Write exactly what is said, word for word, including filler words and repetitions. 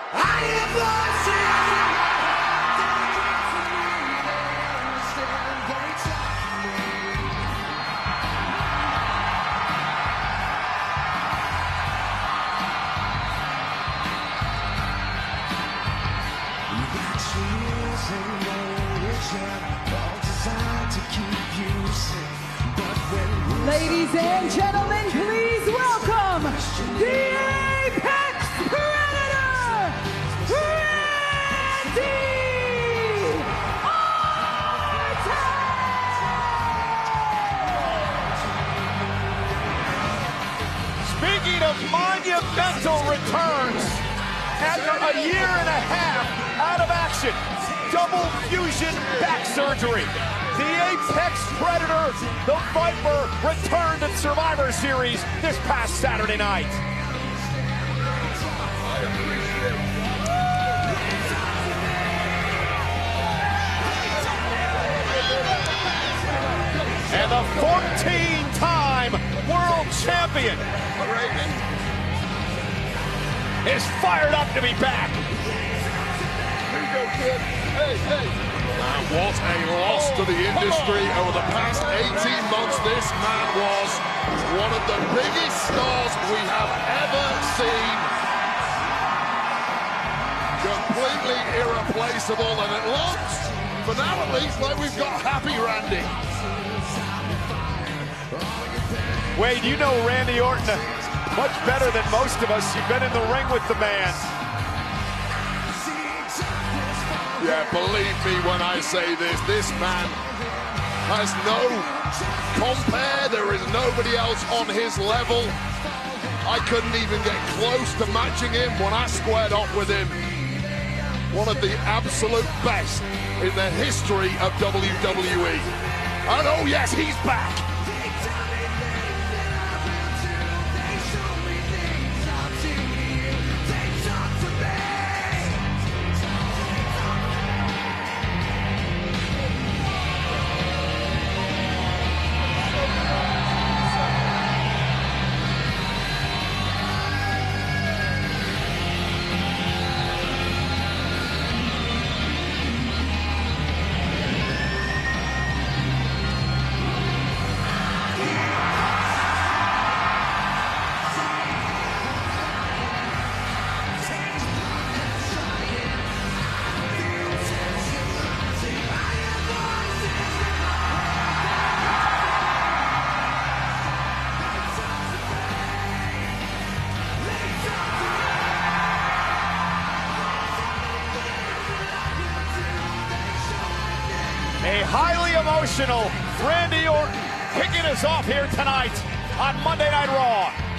I am Ladies and gentlemen, please welcome the Apex Predator, Randy Orton! Speaking of monumental returns, after a year and a half out of action, double fusion back surgery, the Apex Predator, the Viper, returned at Survivor Series this past Saturday night. And the fourteen-time world champion is fired up to be back. Here you go, kid. Hey, hey. And what a loss to the industry over the past eighteen months. This man was one of the biggest stars we have ever seen. Completely irreplaceable, and it looks, for now at least, like we've got happy Randy. Wade, you know Randy Orton much better than most of us. You've been in the ring with the man. Yeah, believe me when I say this, this man has no compare. There is nobody else on his level. I couldn't even get close to matching him when I squared off with him. One of the absolute best in the history of W W E. And oh yes, he's back. A highly emotional Randy Orton kicking us off here tonight on Monday Night Raw.